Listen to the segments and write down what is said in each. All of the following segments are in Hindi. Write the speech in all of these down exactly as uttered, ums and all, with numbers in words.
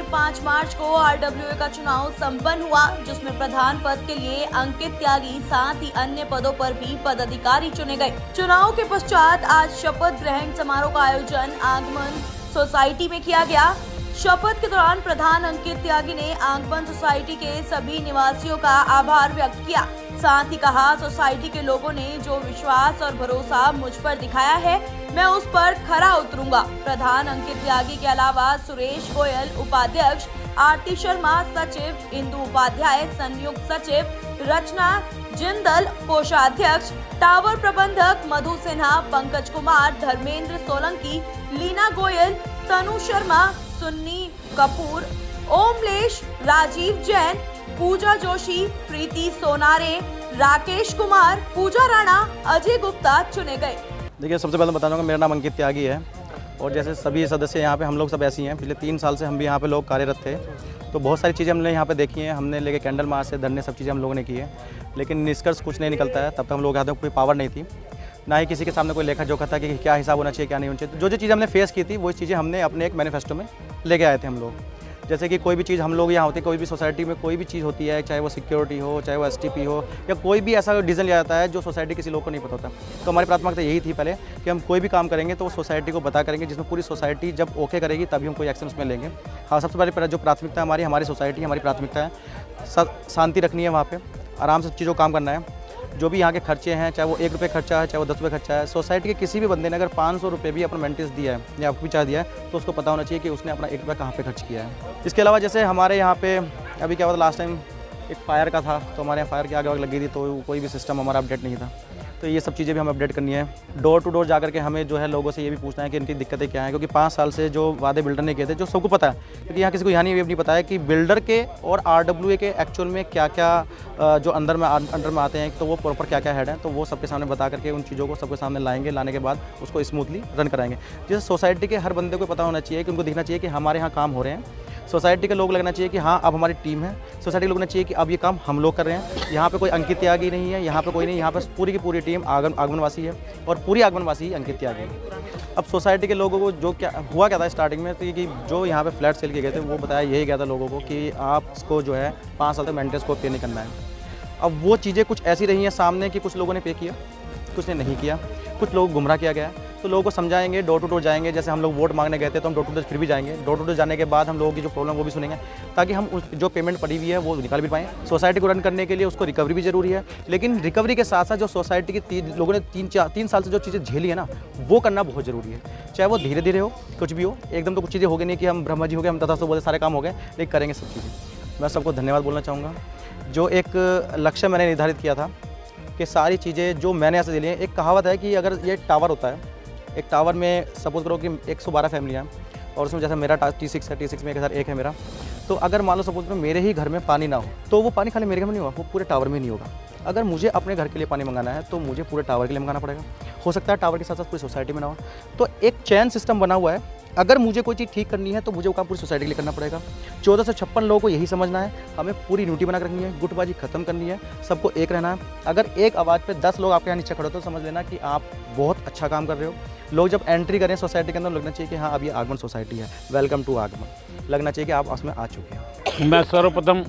पाँच मार्च को आरडब्ल्यूए का चुनाव संपन्न हुआ, जिसमें प्रधान पद के लिए अंकित त्यागी साथ ही अन्य पदों पर भी पदाधिकारी चुने गए। चुनाव के पश्चात आज शपथ ग्रहण समारोह का आयोजन आगमन सोसाइटी में किया गया। शपथ के दौरान प्रधान अंकित त्यागी ने आगमन सोसाइटी के सभी निवासियों का आभार व्यक्त किया। साथ ही कहा, सोसाइटी के लोगों ने जो विश्वास और भरोसा मुझ पर दिखाया है, मैं उस पर खरा उतरूंगा। प्रधान अंकित त्यागी के अलावा सुरेश गोयल उपाध्यक्ष, आरती शर्मा सचिव, इंदु उपाध्याय संयुक्त सचिव, रचना जिंदल कोषाध्यक्ष, टावर प्रबंधक मधु सिन्हा, पंकज कुमार, धर्मेंद्र सोलंकी, लीना गोयल, तनु शर्मा, सुन्नी कपूर, ओमलेश, राजीव जैन, पूजा जोशी, प्रीति सोनारे, राकेश कुमार, पूजा राणा, अजय गुप्ता चुने गए। देखिए, सबसे पहले बताना मेरा नाम अंकित त्यागी है और जैसे सभी सदस्य यहाँ पे हम लोग सब ऐसे ही हैं। पिछले तीन साल से हम भी यहाँ पे लोग कार्यरत थे, तो बहुत सारी चीज़ें हमने यहाँ पे देखी हैं। हमने लेके कैंडल मार्च से धरने सब चीज़ें हम लोगों ने की है, लेकिन निष्कर्ष कुछ नहीं निकलता है। तब तक हम लोग यहाँ तक कोई पावर नहीं थी, ना ही किसी के सामने कोई लेखा जोखा था कि क्या हिसाब होना चाहिए क्या नहीं होना चाहिए। जो जो चीज़ें हमने फेस की थी वो चीज़ें हमने अपने एक मैनिफेस्टो में लेके आए थे हम लोग। जैसे कि कोई भी चीज़ हम लोग यहाँ होती है, कोई भी सोसाइटी में कोई भी चीज़ होती है, चाहे वो सिक्योरिटी हो, चाहे वो एसटीपी हो, या कोई भी ऐसा डिसीजन लिया जाता है जो सोसाइटी किसी लोग को नहीं पता होता, तो हमारी प्राथमिकता यही थी पहले कि हम कोई भी काम करेंगे तो वो सोसाइटी को बता करेंगे, जिसमें पूरी सोसाइटी जब ओके करेगी तभी हम कोई एक्शन उसमें लेंगे। हाँ, सबसे पहले जो प्राथमिकता हमारी हमारी सोसाइटी हमारी प्राथमिकता है, शांति रखनी है, वहाँ पर आराम से चीज़ों को काम करना है। जो भी यहाँ के खर्चे हैं, चाहे वो एक रुपये खर्चा है, चाहे वो दस रुपये खर्चा है, सोसाइटी के किसी भी बंदे ने अगर पाँच सौ रुपये भी अपना मेंटेनेंस दिया है या आपको भी चाह दिया है, तो उसको पता होना चाहिए कि उसने अपना एक रुपया कहाँ पे खर्च किया है। इसके अलावा जैसे हमारे यहाँ पे अभी क्या हुआ था, लास्ट टाइम एक फायर का था, तो हमारे यहाँ फायर की आग आग लगी थी, तो कोई भी सिस्टम हमारा अपडेट नहीं था। तो ये सब चीज़ें भी हमें अपडेट करनी है। डोर टू डोर जाकर के हमें जो है लोगों से ये भी पूछना है कि इनकी दिक्कतें क्या हैं, क्योंकि पाँच साल से जो वादे बिल्डर ने किए थे, जो सबको पता है, क्योंकि यहाँ किसी को यहाँ नहीं नहीं पता है कि बिल्डर के और आरडब्ल्यूए के एक्चुअल में क्या क्या जो अंदर में अंडर में आते हैं, तो वो प्रॉपर क्या क्या हेड हैं, तो वो सबके सामने बता करके उन चीज़ों को सबके सामने लाएंगे। लाने के बाद उसको स्मूथली रन कराएंगे। जैसे सोसाइटी के हर बंदे को पता होना चाहिए कि उनको दिखना चाहिए कि हमारे यहाँ काम हो रहे हैं। सोसाइटी के लोग लगना चाहिए कि हाँ अब हमारी टीम है। सोसाइटी के लोग लगना चाहिए कि अब ये काम हम लोग कर रहे हैं। यहाँ पे कोई अंकित त्यागी नहीं है, यहाँ पे कोई नहीं, यहाँ पे पूरी की पूरी टीम आगमन आगमनवासी है और पूरी आगमनवासी ही अंकित त्यागी है। अब सोसाइटी के लोगों को जो क्या हुआ क्या था स्टार्टिंग में, तो कि जो यहाँ पे फ्लैट सेल किए गए थे वो बताया यही गया था लोगों को कि आपको जो है पाँच साल तक मेंटेनेंस को पे नहीं करना है। अब वो चीज़ें कुछ ऐसी रही हैं सामने कि कुछ लोगों ने पे किया, कुछ ने नहीं किया, कुछ लोग गुमराह किया गया। तो लोगों को समझाएंगे, डोर टू डोर जाएंगे। जैसे हम लोग वोट मांगने गए थे तो हम डोर टू डोर फिर भी जाएंगे। डोर टू डोर जाने के बाद हम लोगों की जो प्रॉब्लम वो भी सुनेंगे, ताकि हम उस जो पेमेंट पड़ी हुई है वो निकाल भी पाएँ। सोसाइटी को रन करने के लिए उसको रिकवरी भी जरूरी है, लेकिन रिकवरी के साथ साथ जो सोसाइटी के तीन लोगों ने तीन चार तीन साल से जो चीज़ें झेली है ना, वो करना बहुत ज़रूरी है। चाहे वो धीरे धीरे हो, कुछ भी हो, एकदम तो कुछ चीज़ें हो गई नहीं कि हम ब्रह्मा जी हो गए, हम तथा से बोले सारे काम हो गए, लेकिन करेंगे सब चीज़ें। मैं सबको धन्यवाद बोलना चाहूँगा। जो एक लक्ष्य मैंने निर्धारित किया था कि सारी चीज़ें जो मैंने ऐसे दिली हैं। एक कहावत है कि अगर ये टावर होता है, एक टावर में सपोज करो कि एक सौ बारह फैमिलियाँ हैं और उसमें जैसे मेरा टी सिक्स है, टी सिक्स में एक हज़ार एक है मेरा, तो अगर मान लो सपोज करो मेरे ही घर में पानी ना हो, तो वो पानी खाली मेरे घर में नहीं होगा, वो पूरे टावर में नहीं होगा। अगर मुझे अपने घर के लिए पानी मंगाना है तो मुझे पूरे टावर के लिए मंगाना पड़ेगा। हो सकता है टावर के साथ साथ पूरी सोसाइटी में ना हो, तो एक चैन सिस्टम बना हुआ है। अगर मुझे कोई चीज़ ठीक करनी है तो मुझे वो काम पूरी सोसाइटी के लिए करना पड़ेगा। चौदह सौ छप्पन लोगों को यही समझना है, हमें पूरी यूनिटी बना रखनी है, गुटबाजी खत्म करनी है, सबको एक रहना है। अगर एक आवाज़ पे दस लोग आपके यहाँ नीचे खड़े हो तो समझ लेना कि आप बहुत अच्छा काम कर रहे हो। लोग जब एंट्री करें सोसाइटी के अंदर, लगना चाहिए कि हाँ अब ये आगमन सोसाइटी है, वेलकम टू आगमन, लगना चाहिए कि आप उसमें आ चुके हैं। मैं सर्वप्रथम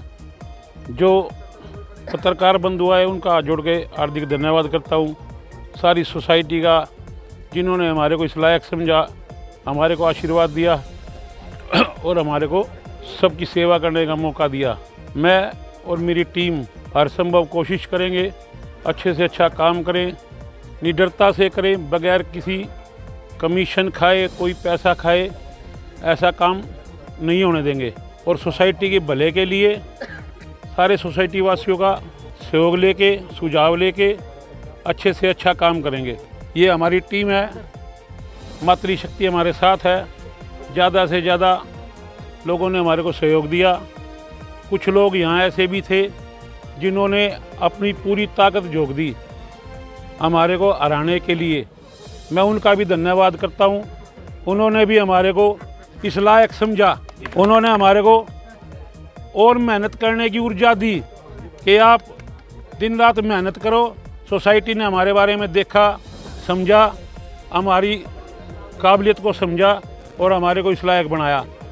जो पत्रकार बंधु आए उनका हाथ जोड़ के हार्दिक धन्यवाद करता हूँ। सारी सोसाइटी का, जिन्होंने हमारे को इस लायक समझा, हमारे को आशीर्वाद दिया और हमारे को सबकी सेवा करने का मौका दिया। मैं और मेरी टीम हर संभव कोशिश करेंगे, अच्छे से अच्छा काम करें, निडरता से करें, बगैर किसी कमीशन खाए, कोई पैसा खाए, ऐसा काम नहीं होने देंगे। और सोसाइटी के भले के लिए सारे सोसाइटी वासियों का सहयोग लेके, सुझाव लेके अच्छे से अच्छा काम करेंगे। ये हमारी टीम है, मातृशक्ति हमारे साथ है। ज़्यादा से ज़्यादा लोगों ने हमारे को सहयोग दिया। कुछ लोग यहाँ ऐसे भी थे जिन्होंने अपनी पूरी ताकत झोंक दी हमारे को हराने के लिए। मैं उनका भी धन्यवाद करता हूँ। उन्होंने भी हमारे को इस लायक समझा, उन्होंने हमारे को और मेहनत करने की ऊर्जा दी कि आप दिन रात मेहनत करो। सोसाइटी ने हमारे बारे में देखा, समझा, हमारी काबिलियत को समझा और हमारे को इस लायक बनाया।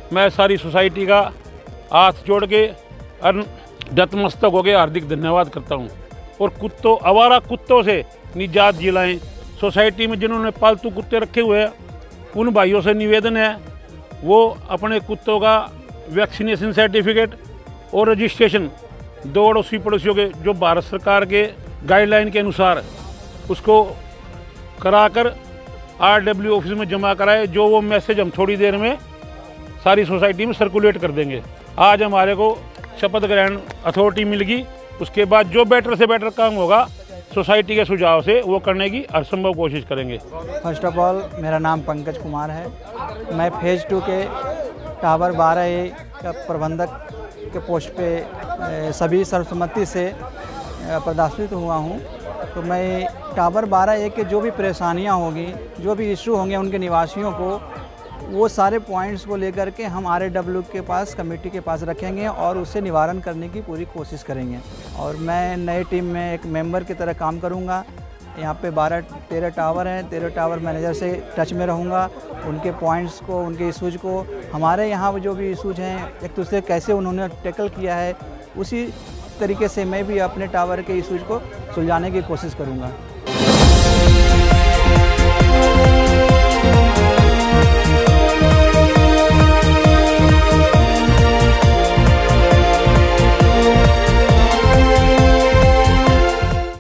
मैं सारी सोसाइटी का हाथ जोड़ के नतमस्तक हो के हार्दिक धन्यवाद करता हूँ। और कुत्तों आवारा कुत्तों से निजात दिलाएं। सोसाइटी में जिन्होंने पालतू कुत्ते रखे हुए हैं उन भाइयों से निवेदन है वो अपने कुत्तों का वैक्सीनेशन सर्टिफिकेट और रजिस्ट्रेशन दो अड़ोसी पड़ोसियों के जो भारत सरकार के गाइडलाइन के अनुसार उसको कराकर आर डब्ल्यू ऑफिस में जमा कराए। जो वो मैसेज हम थोड़ी देर में सारी सोसाइटी में सर्कुलेट कर देंगे। आज हमारे को शपथ ग्रहण अथॉरिटी मिल गई, उसके बाद जो बेटर से बेटर काम होगा सोसाइटी के सुझाव से वो करने की हर संभव कोशिश करेंगे। फर्स्ट ऑफ ऑल मेरा नाम पंकज कुमार है। मैं फेज़ टू के टावर बारह ए का प्रबंधक के पोस्ट पे सभी सर्वसम्मति से प्रदर्शित हुआ हूँ। तो मैं टावर बारह ए के जो भी परेशानियाँ होंगी, जो भी इशू होंगे उनके निवासियों को, वो सारे पॉइंट्स को लेकर के हम आर ए डब्ल्यू के पास कमेटी के पास रखेंगे और उससे निवारण करने की पूरी कोशिश करेंगे। और मैं नई टीम में एक मेंबर की तरह काम करूंगा। यहाँ पे बारह तेरह टावर हैं, तेरह टावर मैनेजर से टच में रहूँगा। उनके पॉइंट्स को, उनके इशूज को, हमारे यहाँ जो भी इशूज हैं एक दूसरे कैसे उन्होंने टैकल किया है उसी तरीके से मैं भी अपने टावर के इशूज को सुलझाने की कोशिश करूँगा।